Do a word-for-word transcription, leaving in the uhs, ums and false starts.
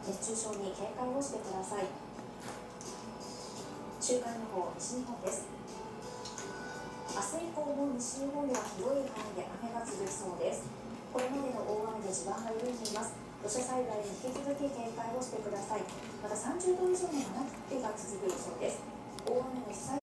熱中症に警戒をしてください。週間予報、西日本です。明日以降も西日本では広い範囲で雨が続きそうです。これまでの大雨で地盤が緩んでいます。土砂災害に引き続き警戒をしてください。またさんじゅうど以上の真夏日が続く予想です。大雨の被災